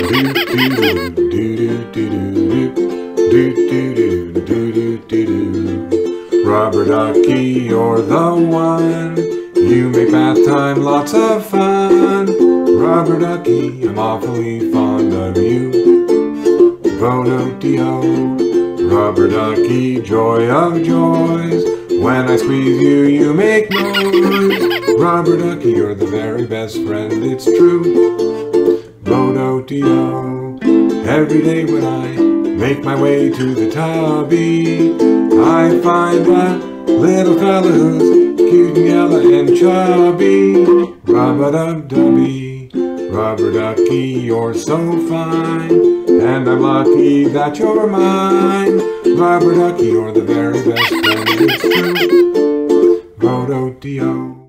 Rubber ducky, you're the one. You make bath time lots of fun. Rubber ducky, I'm awfully fond of you. Vo-do-de-o. Rubber ducky, joy of joys. When I squeeze you, you make noise. Rubber ducky, you're the very best friend, it's true. Vo-do-de-o. Every day when I make my way to the tubby, I find a little fella who's cute and yellow and chubby. Rub-a-dub-dubby, rubber ducky, you're so fine, and I'm lucky that you're mine. Rubber ducky, you're the very best friend, it's true. Vo-do-de-o.